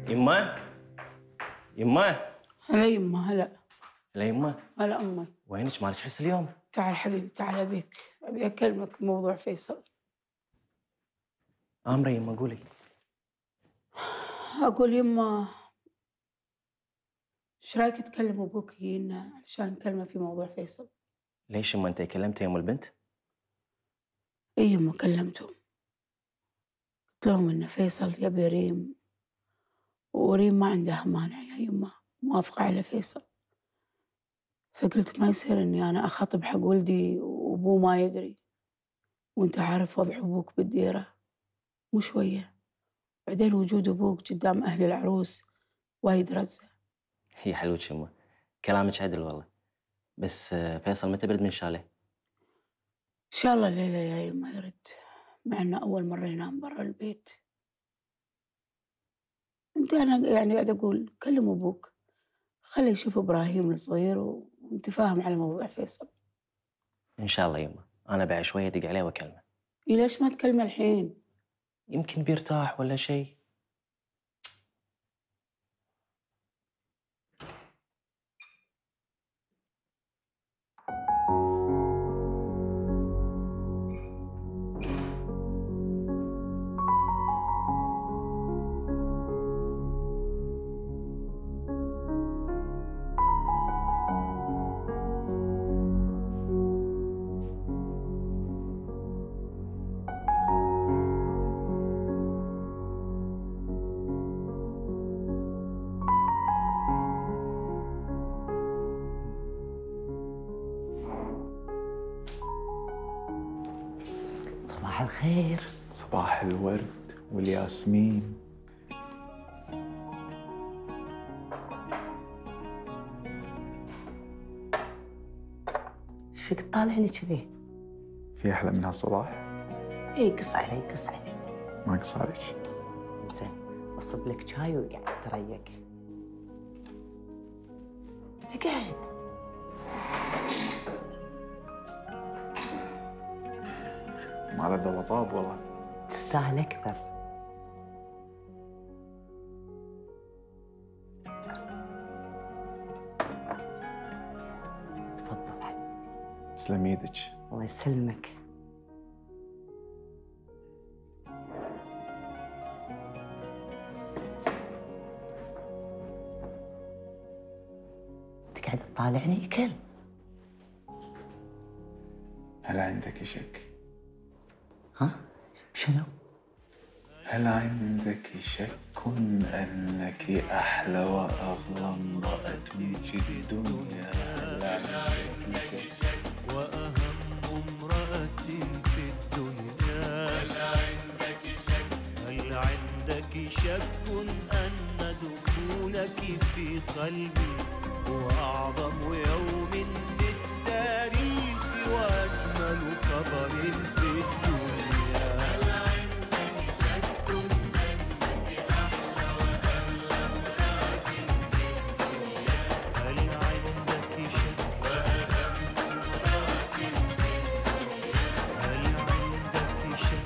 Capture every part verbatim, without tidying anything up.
يما يما هلا يما. هلا هلا يما. هلا أمي. وينك مالك حس اليوم؟ تعال حبيبي تعال أبيك أبي أكلمك بموضوع فيصل. آمرة يما قولي. أقول يما إيش رايك تكلم أبوك يجينا علشان نكلمه في موضوع فيصل؟ ليش يما أنت كلمت يوم البنت؟ إي يما كلمتهم، قلت لهم إن فيصل يبي ريم وريم ما عندها مانع يا يما، موافقة على فيصل. فقلت ما يصير إني أنا أخاطب حق ولدي وأبوه ما يدري، وأنت عارف وضع أبوك بالديرة مو شوية، بعدين وجود أبوك قدام أهل العروس وايد رزة. هي حلوتش يما، كلامك عدل والله. بس فيصل متى برد من شاله؟ إن شاء الله الليلة يا يما يرد، مع إنه أول مرة ينام برا البيت. أنت أنا يعني قاعد أقول كلم أبوك، خليه يشوف إبراهيم الصغير وأنت فاهم على موضوع فيصل. إن شاء الله يما، أنا بعد شوية أدق عليه وأكلمه. إيه ليش ما تكلمه الحين؟ يمكن بيرتاح ولا شيء. صباح الخير. صباح الورد والياسمين. ايش فيك تطالعني كذي؟ في أحلى من هالصباح؟ اي قص علي قص علي. ما قص عليك. زين اصب لك شاي وقعد تريق. اقعد. ما له دوا طاب والله. تستاهل اكثر. تفضل حبيبي. تسلم يدك. الله يسلمك. تقعد تطالعني اكل. هل عندك شك؟ ها؟ شنو؟ هل عندك شك أنك أحلى وأغلى امرأة في الدنيا؟ هل عندك شك؟ وأهم امرأة في الدنيا. هل عندك شك؟ هل عندك شك أن دخولك في قلبي هو أعظم يوم في التاريخ وأجمل خبر في الدنيا؟ هل عندك شك أنك أحلى وأغلى امرأة في الدنيا؟ هل عندك شك وأهم امرأة في الدنيا؟ هل عندك شك؟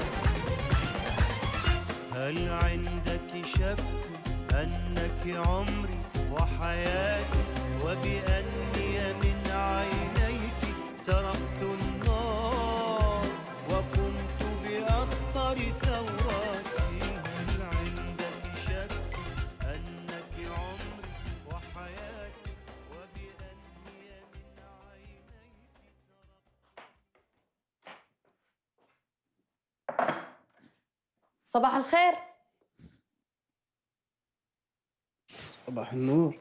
هل عندك شك أنك عمري وحياتي وبأني من عينيك سرقت النار وقمت بأخطر ثوراتي؟ هل عندك شك أنك عمري وحياتي وبأني من عينيك سرقت؟ صباح الخير. صباح النور.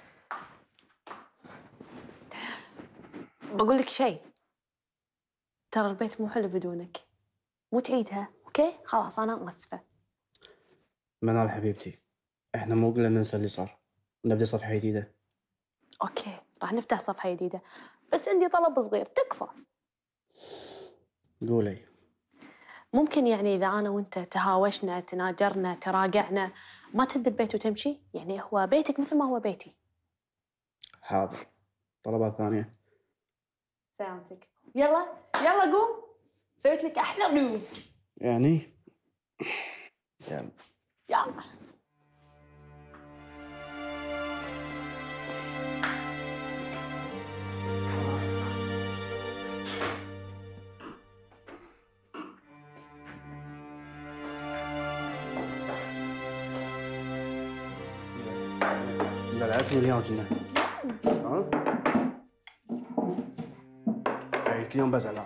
بقول لك شيء، ترى البيت مو حلو بدونك، مو تعيدها اوكي؟ خلاص انا اسفه. منال حبيبتي، احنا مو قلنا ننسى اللي صار ونبدأ صفحة جديدة. اوكي راح نفتح صفحه جديده، بس عندي طلب صغير تكفى. قولي. ممكن يعني اذا انا وانت تهاوشنا تناجرنا تراجعنا ما تهد البيت وتمشي؟ يعني هو بيتك مثل ما هو بيتي. حاضر. طلبات ثانية؟ سلامتك. يلا يلا قوم، سويت لك احلى غيوم. يعني يلا. يلا. دفعت مليون كنا. ها؟ هاي كل يوم بزعل.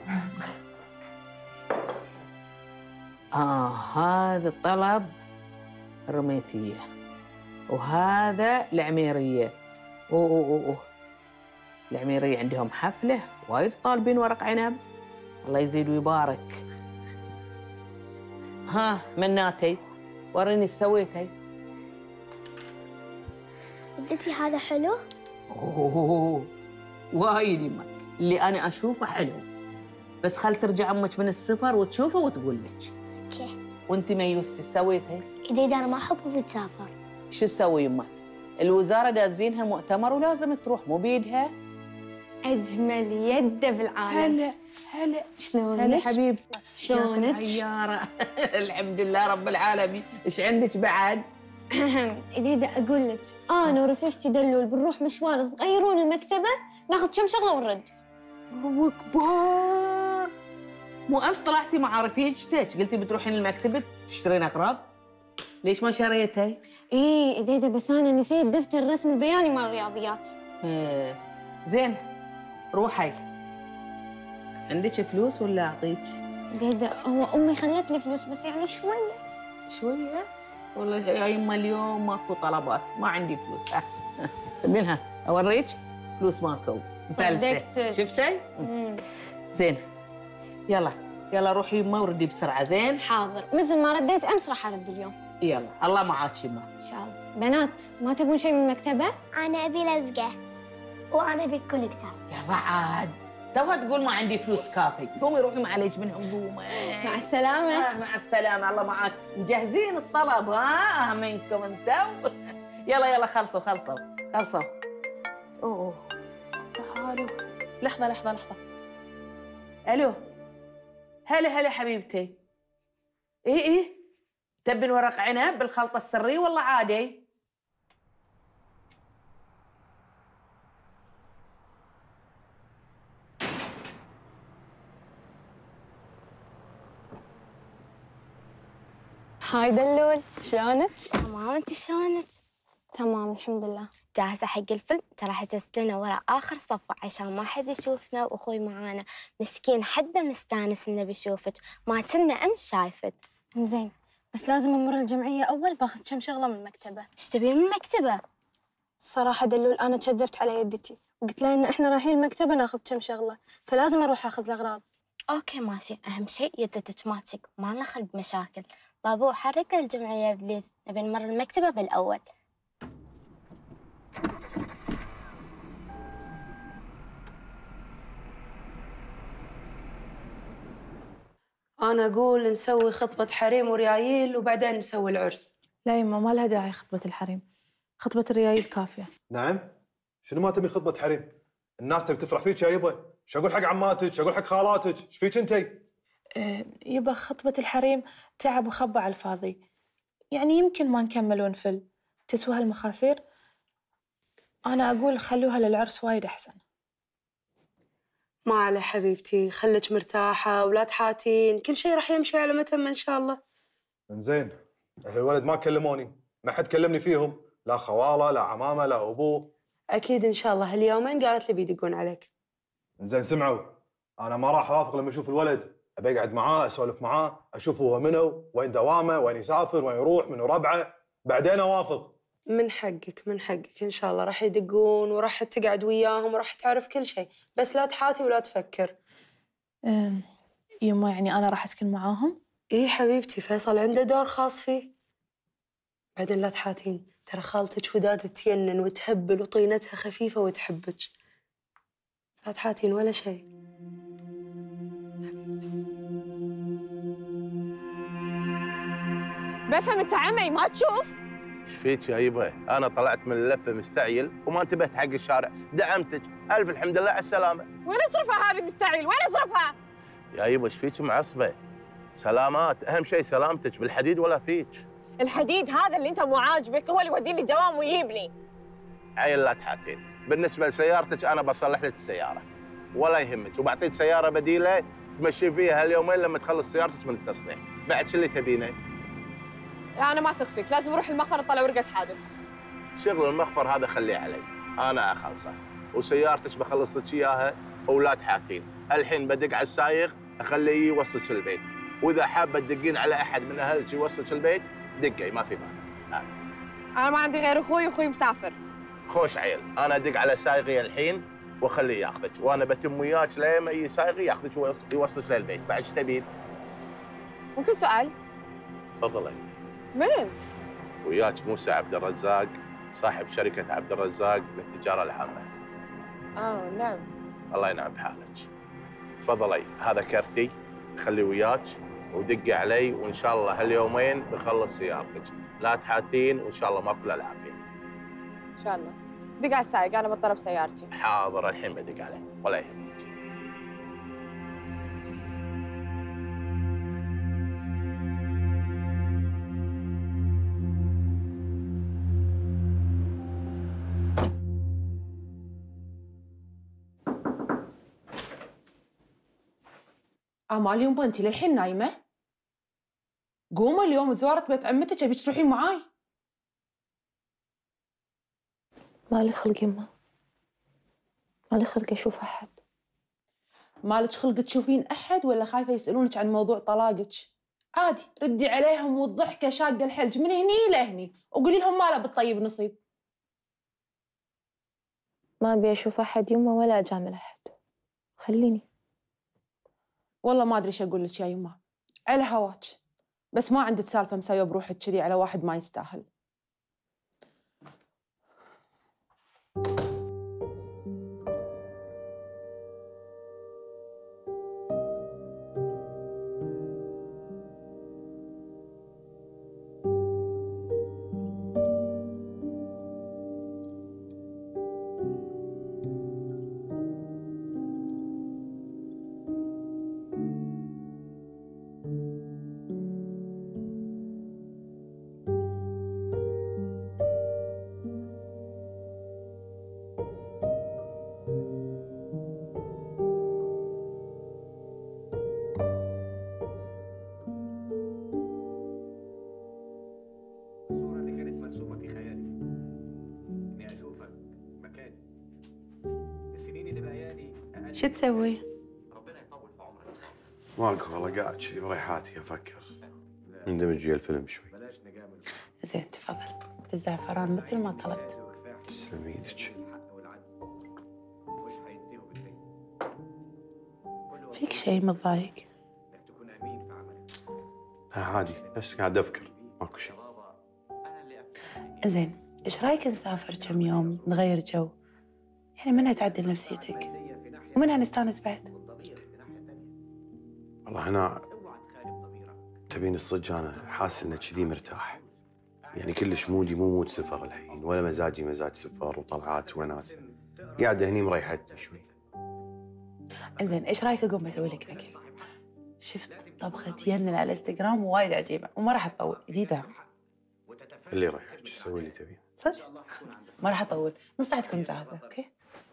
آه هذا الطلب الرميثية وهذا العميرية. أوه أوه أوه العميرية عندهم حفلة وايد طالبين ورق عنب، الله يزيد ويبارك. ها مناتي وريني ايش سويتي. جدتي هذا حلو؟ اوه وايد يمك، اللي انا اشوفه حلو، بس خل ترجع امك من السفر وتشوفه وتقول لك. اوكي. وانت ميوستي سويتي؟ اذا انا ما احب بتسافر. شو تسوي يمك؟ الوزاره دازينها مؤتمر ولازم تروح، مو بيدها. اجمل يده بالعالم. هلا هلا شلونك؟ هلا حبيبتي شلونك؟ عيارة الحمد لله رب العالمين. ايش عندك بعد؟ إذا أقول لك أنا ورفيجتي دلول بنروح مشوار صغيرون المكتبة ناخذ كم شغلة ونرد. الله أكبر. مو أمس طلعتي مع رفيجتك قلتي بتروحين المكتبة تشترين أقراب؟ ليش ما شريتي؟ إيه إذا بس أنا نسيت دفتر الرسم البياني مال الرياضيات. إيه زين روحي. عندك فلوس ولا أعطيك؟ إذا هو أمي خلت لي فلوس بس يعني شوية. شوية؟ والله يا يما اليوم ماكو طلبات، ما عندي فلوس. منها اوريك فلوس ماكو. صدقتك. شفتي؟ زين يلا يلا روحي يما وردي بسرعه. زين حاضر، مثل ما رديت امس راح ارد اليوم. يلا الله معاك يما. ان شاء الله. بنات ما تبون شيء من المكتبه؟ انا ابي لزقه وانا ابي كل كتاب. يلا عاد توها تقول ما عندي فلوس كافي. قومي روحي معليش من همومه. مع السلامه. آه مع السلامه الله معاك. مجهزين الطلب ها منكم انتم. يلا يلا خلصوا خلصوا خلصوا. اوه تعالوا. لحظه لحظه لحظه. الو هلا هلا حبيبتي. ايه ايه تبين ورق عنب بالخلطه السريه ولا عادي؟ هاي دلول، شلونك؟ تمام، انت شلونك؟ تمام الحمد لله. جاهزة حق الفيلم؟ ترى حجزت لنا ورا آخر صفة عشان ما حد يشوفنا وأخوي معانا، مسكين حده مستانس إنه بيشوفك، ما كنا أمس شايفك. زين، بس لازم نمر الجمعية أول باخذ كم شغلة من المكتبة. إيش تبين من المكتبة؟ الصراحة دلول أنا كذبت على يدتي وقلت لها إن إحنا رايحين المكتبة ناخذ كم شغلة، فلازم أروح آخذ الأغراض. أوكي ماشي، أهم شيء يدتك ما تشك، ما لنا خلق مشاكل. بابو حرك الجمعية بليز، نبي نمر المكتبة بالأول. أنا أقول نسوي خطبة حريم وريايل وبعدين نسوي العرس. لا يما ما لها داعي خطبة الحريم، خطبة الريايل كافية. نعم؟ شنو ما تبي خطبة حريم؟ الناس تبي تفرح فيك يا يبا، شو أقول حق عماتك؟ شو أقول حق خالاتك؟ ايش فيك أنتي؟ أه يبا خطبة الحريم تعب وخبى على الفاضي، يعني يمكن ما نكمل ونفل، تسوى هالمخاسير. أنا أقول خلوها للعرس وايد أحسن. ما على حبيبتي، خلك مرتاحة ولا تحاتين، كل شيء راح يمشي على متم إن شاء الله. إنزين، أهل الولد ما كلموني، ما حد كلمني فيهم، لا خواله لا عمامه لا أبوه. أكيد إن شاء الله هاليومين قالت لي بيدقون عليك. إنزين سمعوا، أنا ما راح أوافق لما أشوف الولد، أبي أقعد معاه أسولف معاه، أشوف هو منو، وين دوامه، وين يسافر، وين يروح، منو ربعه، بعدين أوافق. من حقك من حقك إن شاء الله راح يدقون وراح تقعد وياهم وراح تعرف كل شيء، بس لا تحاتي ولا تفكر. أه يما يعني أنا راح أسكن معاهم؟ إيه حبيبتي، فيصل عنده دور خاص فيه. بعدين لا تحاتين، ترى خالتك وداد تينن وتهبل وطينتها خفيفة وتحبك. لا تحاتين ولا شيء. بفهم انت عمي ما تشوف؟ ايش فيك يا يبا؟ انا طلعت من اللفه مستعجل وما انتبهت حق الشارع، دعمتك، الف الحمد لله على السلامه. وين اصرفها هذه مستعجل؟ وين اصرفها؟ يا يبا ايش فيك معصبه؟ سلامات، اهم شيء سلامتك، بالحديد ولا فيك؟ الحديد هذا اللي انت مو عاجبك هو اللي يوديني الدوام ويجيبني. عيل لا تحاتين، بالنسبه لسيارتك انا بصلح لك السياره ولا يهمك، وبعطيك سياره بديله تمشي فيها هاليومين لما تخلص سيارتك من التصنيع، بعد شو اللي تبينه؟ لا انا ما اثق فيك، لازم اروح المخفر اطلع ورقه حادث. شغل المخفر هذا خليه علي، انا اخلصه، وسيارتك بخلص لك اياها ولا تحاتين. الحين بدق على السايق اخليه يوصلك البيت، واذا حابه تدقين على احد من اهلك يوصلك البيت دقي ما في مانع. انا ما عندي غير اخوي واخوي مسافر. خوش عيل، انا ادق على سايقي الحين واخليه ياخذك، وانا بتم وياك لين اي سايقي ياخذك ويوصلك للبيت. بعد ايش تبين؟ ممكن سؤال؟ تفضلي. بنت وياك موسى عبد الرزاق، صاحب شركه عبد الرزاق للتجاره العامه. اه نعم. الله ينعم بحالك. تفضلي، هذا كرتي خليه وياك ودقي علي، وان شاء الله هاليومين بخلص سيارتك. لا تحاتين وان شاء الله ماكو الا العافيه. ان شاء الله. دق على السايق، انا بطلب سيارتي. حاضر، الحين بدق عليه ولا يهمك. امال يوم انت للحين نايمه؟ قومي اليوم زوارة بيت عمتك، ابيك تروحين معاي. مالي خلق يمه، مالي خلق اشوف احد. مالك خلق تشوفين احد ولا خايفه يسالونك عن موضوع طلاقك؟ عادي ردي عليهم والضحكه شاقه الحلج من هني لهني، وقولي لهم ماله بالطيب نصيب. ما ابي اشوف احد يمه ولا اجامل احد، خليني. والله ما ادري ايش اقول لك يا يمه، على هواك، بس ما عندك سالفه مساويه بروحك كذي على واحد ما يستاهل. شو تسوي؟ ماكو والله، قاعد كذي بريحاتي افكر اندمج ويا الفيلم شوي. زين تفضل، بالزعفران مثل ما طلبت. تسلم ايدك. فيك شيء متضايق؟ ها عادي، بس قاعد افكر، ماكو شيء. زين، ايش رايك نسافر كم يوم نغير جو؟ يعني منها تعدل نفسيتك ومنها نستانس بعد. والله انا تبين الصدق، انا حاسس انه كذي مرتاح، يعني كلش مودي مو مود سفر الحين، ولا مزاجي مزاج سفر وطلعات وناسه، قاعده هني مريحتني شوي. زين، ايش رايك اقوم اسوي لك اكل؟ شفت طبخه ينن على الانستغرام وايد عجيبه وما راح تطول، جديده. اللي رايحك سوي اللي تبين. صدق؟ ما راح اطول، نص ساعه تكون جاهزه، اوكي؟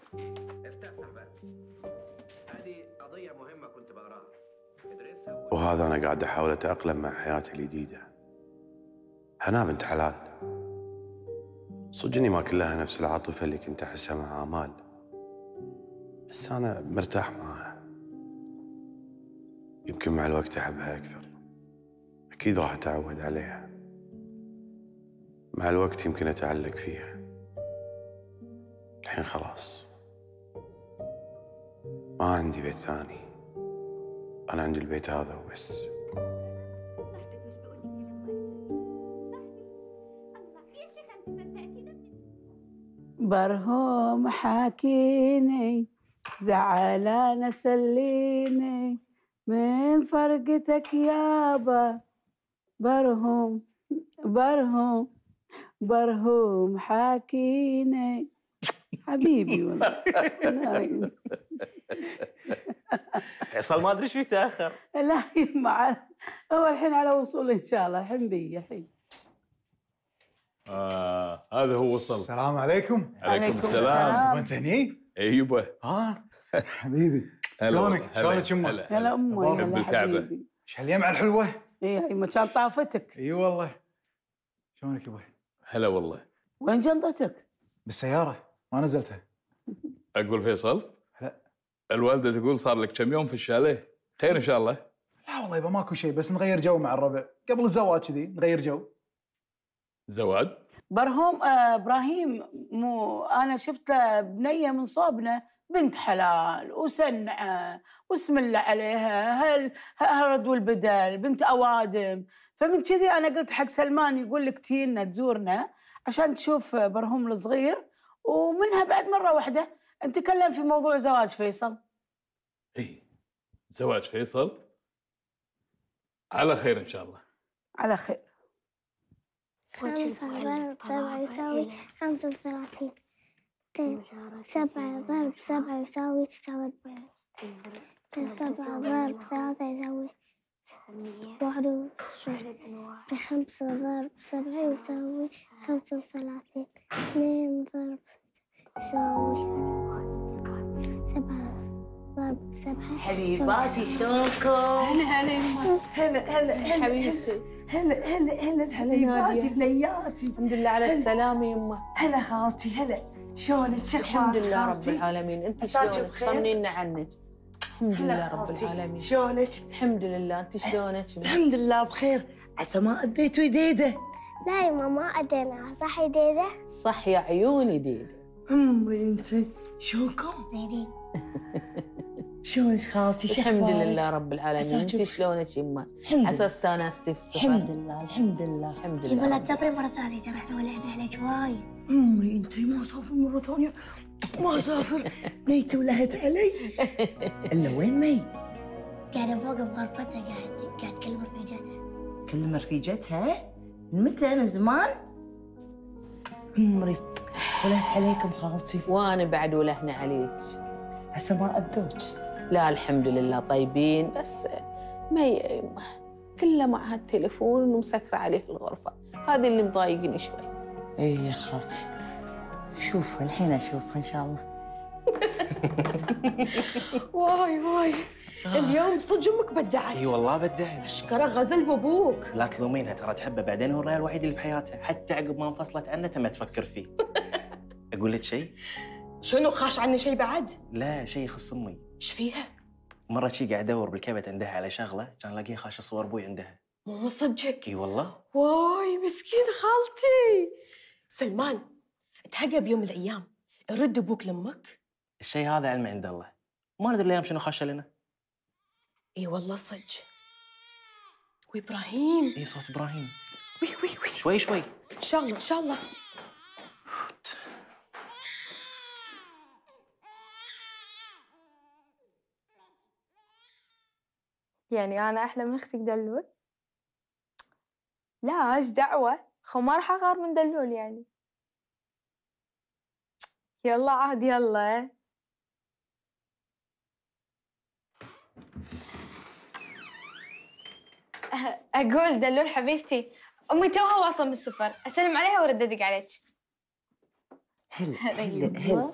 وهذا انا قاعد احاول اتاقلم مع حياتي الجديده. هنا بنت حلال، صدق اني ما كلها نفس العاطفه اللي كنت احسها مع امال، بس انا مرتاح معاها. يمكن مع الوقت احبها اكثر، اكيد راح اتعود عليها. مع الوقت يمكن اتعلق فيها. الحين خلاص ما عندي بيت ثاني، أنا عندي البيت هذا وبس. برهوم حاكيني زعلانة سليني من فرقتك يابا. برهوم برهوم برهوم حاكيني حبيبي والله. نايم. فيصل ما ادري ايش فيه تاخر. لا مع هو الحين على وصول ان شاء الله، الحين بي الحين. آه هذا هو وصل. السلام عليكم. عليكم السلام. وانت هني؟ ايوه. ها حبيبي شلونك؟ شلونك يمه؟ هلا امي. هلا بالكعبه. ايش هاليمعه الحلوه؟ اي يما كان طافتك. اي والله. شلونك يبا؟ هلا والله. وين جنطتك؟ بالسيارة ما نزلتها. اقول فيصل؟ لا. الوالده تقول صار لك كم يوم في الشاليه، خير ان شاء الله؟ لا والله يبا ماكو شيء، بس نغير جو مع الربع قبل الزواج كذي، نغير جو. زواج؟ برهوم آه ابراهيم، مو انا شفت له بنيه من صوبنا بنت حلال وسنعه واسم الله عليها، هل هرد والبدل بنت اوادم، فمن كذي انا قلت حق سلمان يقول لك تينا تزورنا عشان تشوف برهوم الصغير، ومنها بعد مره واحده نتكلم في موضوع زواج فيصل. اي زواج فيصل على خير ان شاء الله. على خير. خمسة ضرب سبعة يساوي خمسة وثلاثين. سبعة ضرب سبعة يساوي تسعة وأربعين. سبعة ضرب ثلاثة يساوي واحد وعشرين. خمسة ضرب سبعة يساوي خمسة وثلاثين. اثنين ضرب يساوي سبعة ضرب سبعة. حبيباتي شلونكم؟ هلا هلا يما. هلا هلا هلا حبيبتي. هلا هلا هلا بحبيباتي بنياتي. الحمد لله على السلامة يما. هلا خالتي هلا، شلونك؟ شو الحمد اخبارك لله رب خالتي؟ العالمين، انت عساك شلونك؟ بخير؟ طمنينا عنك. الحمد هلا لله رب خالتي. العالمين. شلونك؟ الحمد لله، انت شلونك؟ الحمد لله بخير. عسى ما اديتوا يديده. لا يما ما أدينا، صح يا ديدة؟ صح يا عيوني ديدة. عمري انت شلونكم؟ زينين. شلونك خالتي؟ شو الحمد أخبارك؟ لله رب العالمين، عساك انت بخير. شلونك يما؟ الحمد عسى لله. استانستي في السفر. الحمد لله الحمد لله الحمد يبا لله. لا تسافري مرة ثانية، ترى احنا ولعنا عليك وايد. عمري انت ما اسافر مره ثانيه، ما اسافر. ميتة ولهت علي. الا وين مي؟ قاعدة فوق بغرفتها، قاعد قاعد تكلم رفيجتها. كلم رفيجتها؟ من متى؟ من زمان؟ عمري ولهت عليكم خالتي. وانا بعد ولهنا عليك. هسه ما اذوك؟ لا الحمد لله طيبين، بس ما يا يما كله مع هالتليفون ومسكرة عليه في الغرفة، هذه اللي مضايقني شوي. اي يا خالتي، اشوفها الحين اشوفها ان شاء الله. واي واي اليوم صدق امك بدعت. اي والله بدعت. اشكره غزل بابوك. لا تلومينها، ترى تحبه، بعدين هو الرجال الوحيد اللي بحياتها، حتى عقب ما انفصلت عنه تم تفكر فيه. اقول لك شيء؟ شنو خاش عني شيء بعد؟ لا شيء يخص امي. ايش فيها؟ مرة شي قاعد ادور بالكبت عندها على شغله، كان لاقيه خاش صور ابوي عندها. مو مصدقك. اي والله. واي مسكين خالتي. سلمان تهقى بيوم من الايام رد ابوك لامك. الشيء هذا علم عند الله، ما ندري الايام شنو خاشه لنا. اي والله صدق. وابراهيم. اي صوت ابراهيم. وي وي وي. شوي شوي. ان شاء الله ان شاء الله. يعني أنا أحلى من أختك دلول؟ لا إيش دعوة، خو ما راح أغار من دلول يعني. يلا عاد يلا. أقول دلول حبيبتي، أمي توها واصلة من السفر، أسلم عليها وأرد أدق عليك. هلا هلا هلا.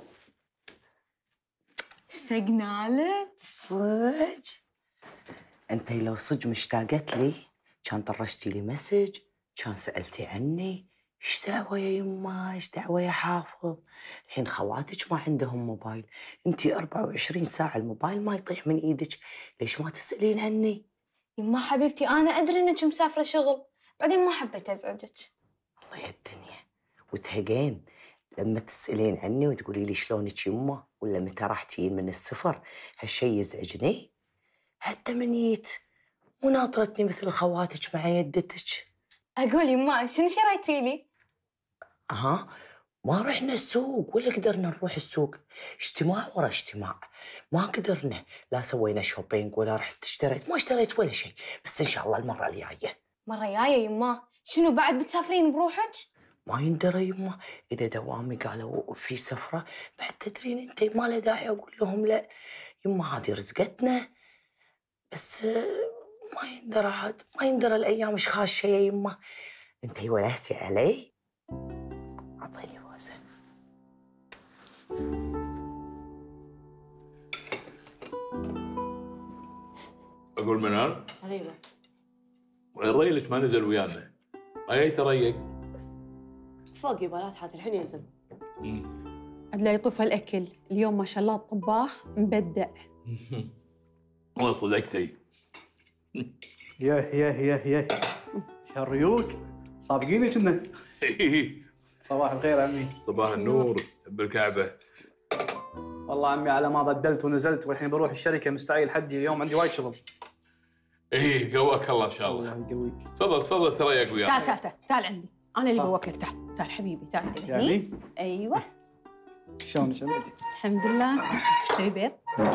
اشتقنا لك. صدق؟ انت لو صدق مشتاقت لي كان طرشتي لي مسج، كان سالتي عني. ايش دعوه يا يما، ايش دعوه يا حافظ؟ الحين خواتك ما عندهم موبايل، انت أربعة وعشرين ساعه الموبايل ما يطيح من ايدك، ليش ما تسالين عني؟ يما حبيبتي أنا أدري إنك مسافرة شغل، بعدين ما حبيت أزعجك. الله يا الدنيا. وتهقين لما تسالين عني وتقولي لي شلونك يما، ولا متى راح تجين من السفر، هالشي يزعجني؟ حتى من جيت مو ناطرتني مثل خواتك مع يدتك. أقول يما شنو شريتي لي؟ ها ما رحنا السوق ولا قدرنا نروح السوق، اجتماع ورا اجتماع ما قدرنا، لا سوينا شوبينج ولا رحت اشتريت، ما اشتريت ولا شيء، بس ان شاء الله المره الجايه. مرة جاية يما، شنو بعد بتسافرين بروحك؟ ما يندرى يما، اذا دوامي قالوا في سفره بعد تدرين انت ما له داعي اقول لهم لا، يما هذه رزقتنا، بس ما يندرى عاد، ما يندرى الايام ايش خاشه يا يما. انتي ولهتي علي؟ اعطيني بوسه. اقول منال، علينا. وين ريلك ما نزل ويانا؟ ما جاي تريق؟ فوق يبا لا تحاتي الحين ينزل. عاد لا يطوف الأكل، اليوم ما شاء الله الطباخ مبدع. والله صدقتي. ياه ياه ياه ياه شريوك صابقيني كنا. صباح الخير عمي. صباح النور بالكعبة. والله عمي على ما بدلت ونزلت والحين بروح الشركة مستعجل حدي اليوم عندي وايد شغل. ايه قواك الله ان شاء الله. الله يقويك. تفضل تفضل ترى يا قوي. تعال تعال تعال تعال عندي، أنا اللي بوكلك. تعال تعال حبيبي تعال كذا. يعني؟ أيوه. شلونك عمتي؟ الحمد لله. تبي بيض؟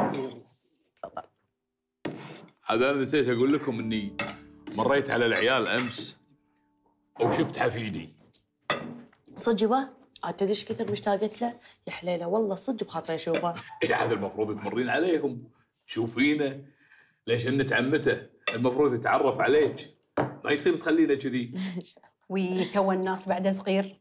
هذا انا نسيت اقول لكم اني مريت على العيال امس وشفت حفيدي. صدق يبا؟ عاد تدري ايش كثر مشتاقت له؟ يا حليله والله صدق بخاطري اشوفه. إيه هذا المفروض تمرين عليهم، شوفينه ليش انت عمته، المفروض يتعرف عليك، ما يصير تخلينا كذي. ويتو الناس بعد صغير.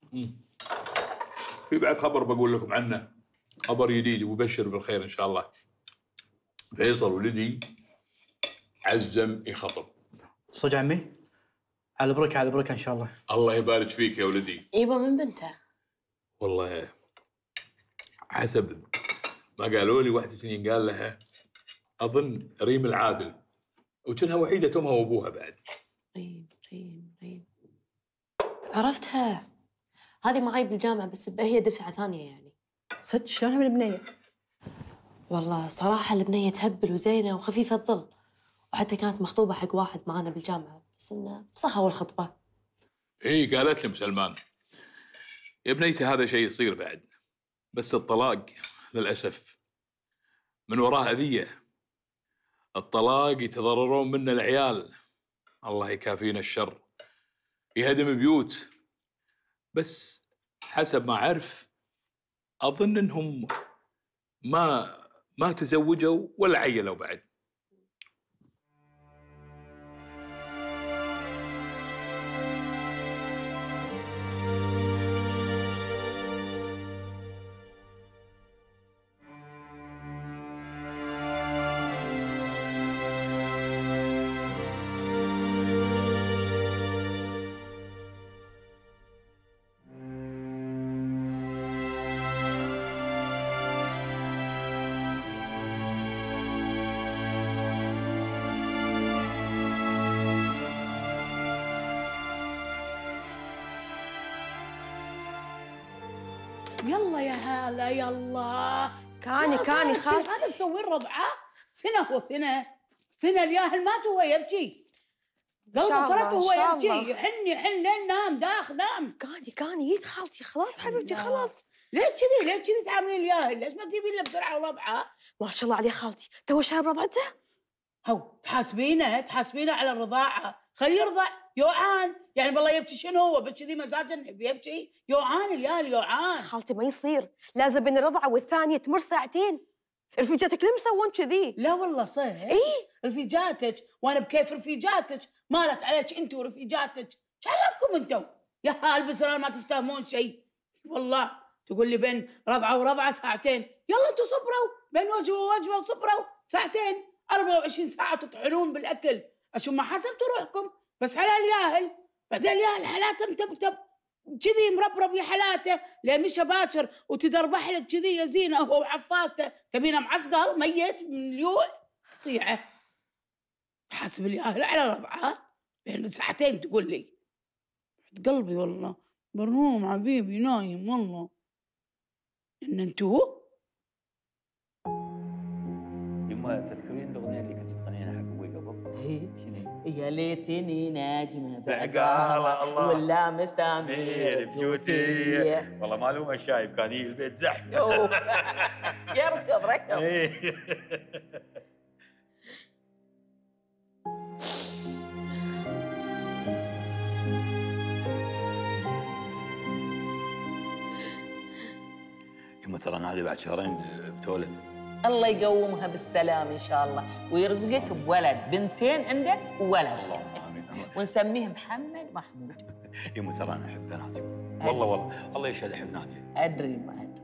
في بعد خبر بقول لكم عنه، خبر جديد وبشر بالخير ان شاء الله. فيصل ولدي عزم يخطب. صدق عمي؟ على بركة على بركة ان شاء الله. الله يبارك فيك يا ولدي. يبا من بنته؟ والله حسب ما قالوا لي واحدة اثنين قال لها اظن ريم العادل، وكانها وحيدة امها وابوها بعد. ريم ريم ريم عرفتها، هذه معي بالجامعة بس هي دفعة ثانية يعني. صدق شلونها بالبنية؟ والله صراحة البنية تهبل وزينة وخفيفة الظل، وحتى كانت مخطوبة حق واحد معانا بالجامعة بس انه فسخوا الخطبة. اي قالت لي سلمان يا بنيتي هذا شيء يصير بعد، بس الطلاق للأسف من وراه أذية. الطلاق يتضررون منه العيال، الله يكافينا الشر، يهدم بيوت. بس حسب ما أعرف أظن إنهم ما ما تزوجوا ولا عيلوا بعد. يلا يا هلا يلا. كاني ما كاني صار خالتي. هذا تسوي الرضعة سنة هو سنة سنة الياهل مات وهو يبكي، قلبه فرط وهو يبكي، يحن يحن لين نام داخ نام. كاني كاني يد خالتي خلاص حبيبتي خلاص. ليش كذي ليش كذي تعاملين الياهل؟ ليش ما تجيبين له بسرعة الرضعة؟ ما شاء الله عليه خالتي تو شهر رضعته. هو تحاسبينه تحاسبينه على الرضاعة، خليه يرضع يوعان، يعني بالله يبكي شنو هو بس كذي مزاجه بيبكي يوعان الياهل يوعان. خالتي ما يصير، لازم بين الرضعة والثانية تمر ساعتين. رفيجاتك ليه مسوون كذي؟ لا والله صح. اي رفيجاتك وانا بكيف رفيجاتك، مالت عليك انت ورفيجاتك، ايش عرفكم انتم؟ يا هالبزران ما تفتهمون شيء. والله تقول لي بين رضعه ورضعه ساعتين، يلا انتم صبروا بين وجبه ووجبه وصبروا ساعتين، أربعة وعشرين ساعه تطحنون بالاكل، اشوف ما حسبتوا روحكم. بس على الياهل بعدين الياهل حالاته متبتب كذي مربرب يا حالاته، لين مشى باكر وتدربح لك كذي يا زينه هو وعفافته، تبينه معسقل ميت من اليوع طيعه. حاسب الياهل على رضعه بين ساعتين تقول لي قلبي والله برهوم حبيبي نايم والله ان انتو. يما تذكرين الاغنيه اللي كنت تغنيها حق ابوي قبل؟ شنو؟ يا ليتني ناجمة بعقالة الله ولا مسامير بجوتي. والله معلومه الشايب كان يجي البيت زحف. يركض ركض. يما ترى نادي بعد شهرين بتولد. الله يقومها بالسلام ان شاء الله ويرزقك بولد، بنتين عندك وولد. اللهم امين. ونسميه محمد محمود. يما ترى انا احب بناتي والله والله الله يشهد احب نادي. ادري ما ادري.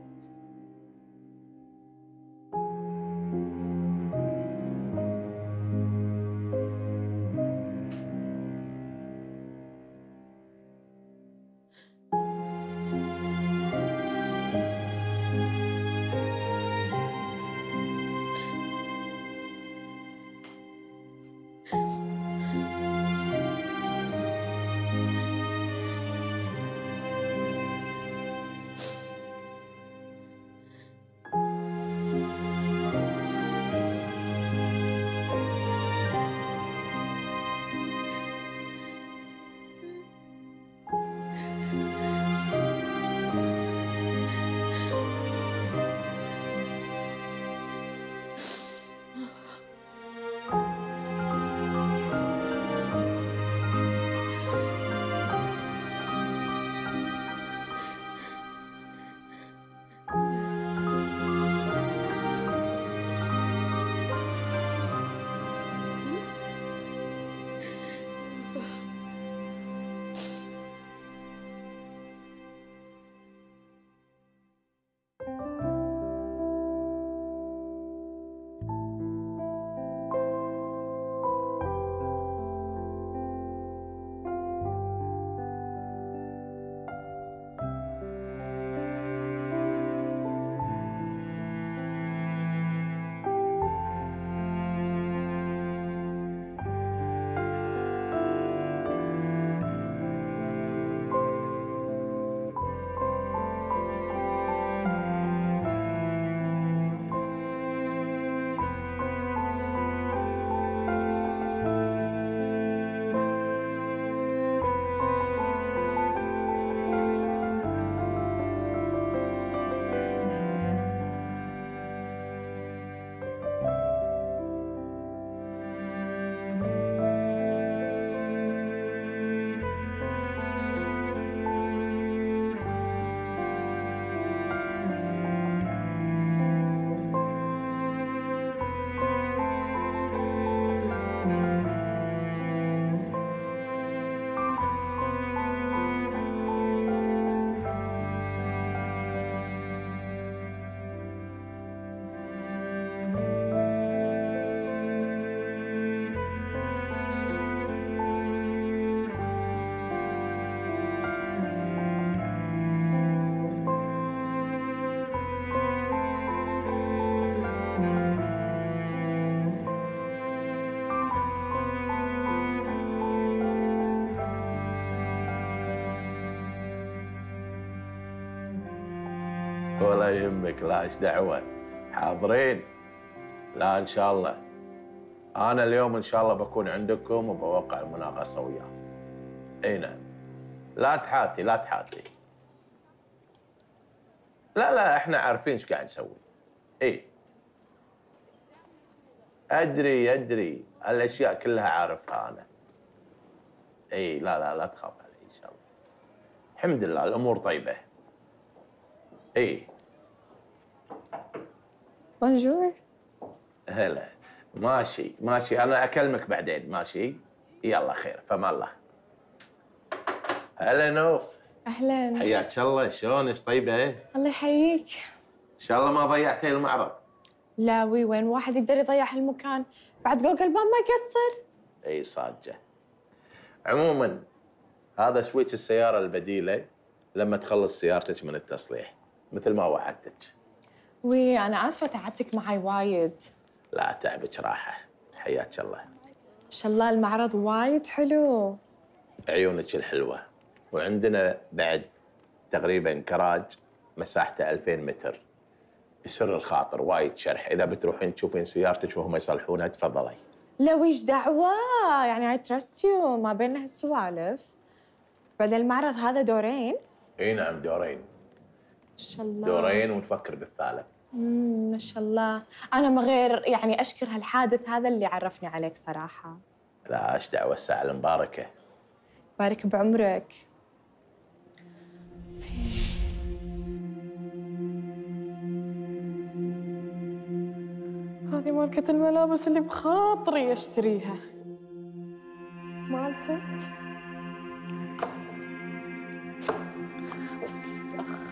ولا يهمك، لا ايش دعوه. حاضرين؟ لا ان شاء الله. انا اليوم ان شاء الله بكون عندكم وبوقع المناقصه وياكم. اي نعم. لا تحاتي لا تحاتي. لا لا احنا عارفين ايش قاعد نسوي. اي ادري ادري الاشياء كلها عارفها انا. اي لا لا لا تخاف علي ان شاء الله. الحمد لله الامور طيبه. اي بونجور. هلا ماشي ماشي، انا اكلمك بعدين ماشي؟ يلا خير فما الله. هلا نوف. اهلا. حياك الله، شلونك؟ طيبه؟ ان الله يحييك. شاء الله ما ضيعتي المعرض. لا وي، وين واحد يقدر يضيع هالمكان؟ بعد جوجل بام ما يقصر. اي صاجه. عموما هذا سويتش السياره البديله لما تخلص سيارتك من التصليح مثل ما وعدتك. وي انا اسفه تعبتك معي وايد. لا تعبك راحه. حياك الله. ما شاء الله المعرض وايد حلو. عيونك الحلوه. وعندنا بعد تقريبا كراج مساحته ألفين متر. يسر الخاطر وايد شرح، اذا بتروحين تشوفين سيارتك وهم يصلحونها تفضلي. لا ويش دعوه، يعني اي تراست يو، ما بيننا هالسوالف. بعد المعرض هذا دورين؟ اي نعم دورين. ما شاء الله. دورين ونفكر بالثالث. امم ما شاء الله. انا ما غير يعني اشكر هالحادث هذا اللي عرفني عليك صراحه. لا ايش دعوه، الساعه المباركه. بارك بعمرك. هذه ماركة الملابس اللي بخاطري اشتريها. مالتك؟ وسخ.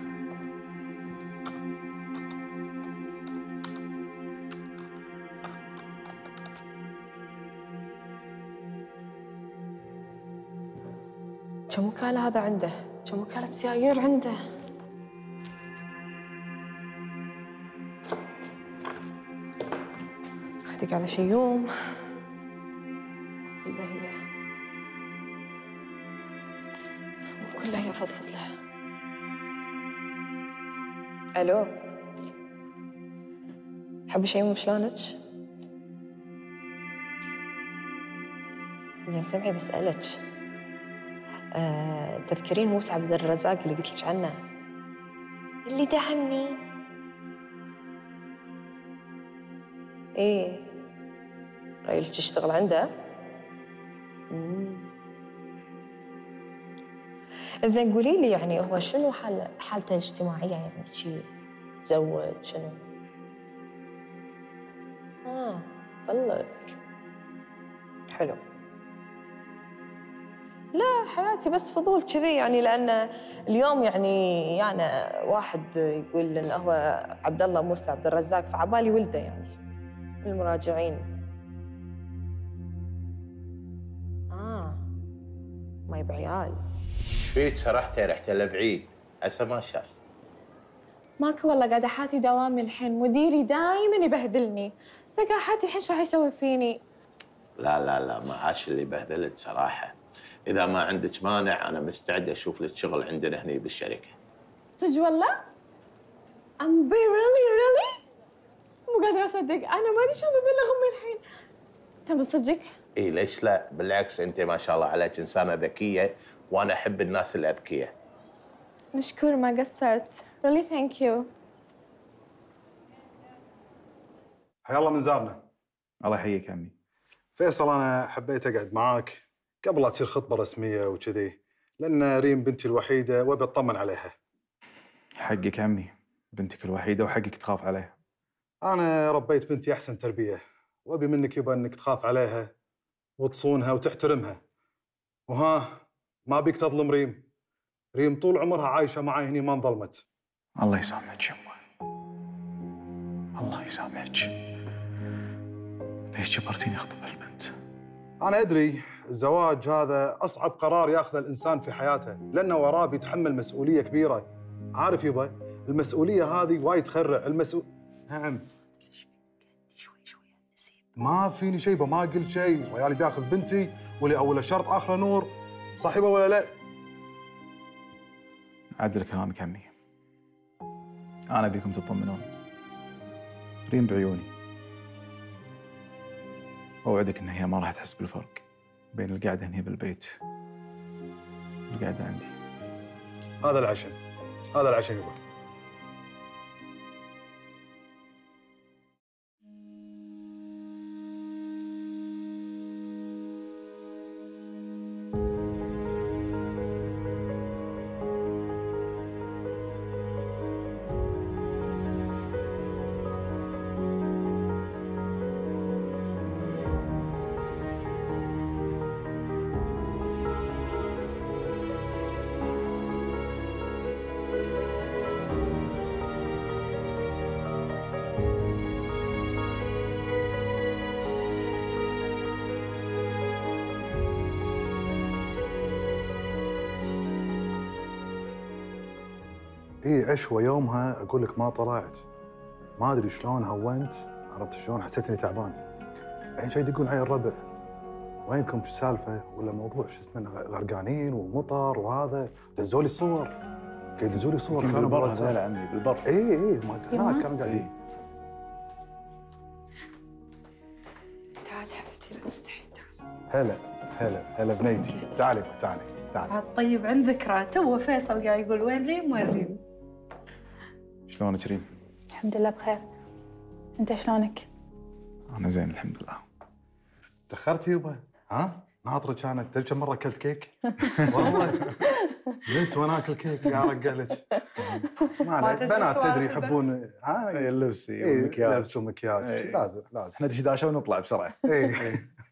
كم وكالة هذا عنده؟ كم وكالة سيايير عنده؟ اخدك على شيوم. كلها هي كلها هي فضفض لها. الو حبي شيوم شلونك؟ زين سمعي بسألك، أه، تذكرين موسى عبد الرزاق اللي قلت لك عنه؟ اللي دعمني. ايه رايلك تشتغل عنده؟ امم زين قولي لي يعني هو شنو حال حالته الاجتماعيه، يعني شي تزوج شنو؟ اه طلق. حلو. لا حياتي بس فضول كذي يعني، لان اليوم يعني يعني واحد يقول انه هو عبد الله موسى عبد الرزاق، فعبالي ولده يعني المراجعين. اه ما يبي عيال. ايش فيك سرحتي رحتي لبعيد؟ عسى ما شاف. ماكو والله، قاعده حاتي دوامي الحين، مديري دائما يبهذلني، فقاعد حاتي الحين شو راح يسوي فيني؟ لا لا لا ما عاش اللي بهذلك صراحه. إذا ما عندك مانع أنا مستعد أشوف لك شغل عندنا هني بالشركة. صدق والله؟ I'm be really really؟ مو قادرة أصدق، أنا ما أدري شو ببلغ أمي الحين. تبي صدقك؟ إي ليش لا؟ بالعكس أنت ما شاء الله عليك إنسانة ذكية وأنا أحب الناس الأذكياء. مشكور ما قصرت. really thank you. حيا الله من زارنا. الله يحييك عمي. فيصل أنا حبيت أقعد معاك قبل لا تصير خطبة رسمية وكذي، لأن ريم بنتي الوحيدة وأبي أطمن عليها. حقك عمي، بنتك الوحيدة وحقك تخاف عليها. أنا ربيت بنتي أحسن تربية، وأبي منك يبا إنك تخاف عليها وتصونها وتحترمها. وها ما بيك تظلم ريم. ريم طول عمرها عايشة معي هني ما انظلمت. الله يسامحك يمه. الله يسامحك. ليش جبرتيني أخطب البنت؟ أنا أدري الزواج هذا أصعب قرار ياخذه الإنسان في حياته، لأنه وراه بيتحمل مسؤولية كبيرة. عارف يبا المسؤولية هذه وايد تخرع. المسؤول نعم ما فيني شيء يبا، ما قلت شيء. ويالي بياخذ بنتي ولي أول شرط آخره نور. صاحبه ولا لا؟ عدل كلامك عمي. انا ابيكم تطمنون. ريم بعيوني، اوعدك ان هي ما راح تحس بالفرق بين القعده هنا بالبيت والقعده عندي. هذا العشم، هذا العشم يبا. اي عشوه يومها اقول لك ما طلعت، ما ادري شلون هونت، عرفت شلون؟ حسيت اني تعبان. الحين شي يدقون علي الربع، وينكم ايش السالفه؟ ولا موضوع شو اسمه غرقانين ومطر وهذا، دزوا لي صور، قاعد يدزوا لي صور كانوا بالبر هذول عمي بالبر. اي اي ما هناك كانوا قاعدين. تعال حبيبتي لا تستحي، تعال. هلا هلا هلا بنيتي، تعالي تعالي تعالي. عاد طيب عند ذكرى، تو فيصل قاعد يقول وين ريم وين ريم. شلونك ريم؟ الحمد لله بخير. انت شلونك؟ انا زين الحمد لله. تاخرت يبا؟ ها؟ ناطرك كانت، تدري كم مره اكلت كيك؟ والله بنت وانا اكل كيك قاعد ارقع لك. ما عليك، بنات تدري يحبون ها اللبس والمكياج. والمكياج. لبس ومكياج، لازم لازم. احنا دشداشه ونطلع بسرعه. اي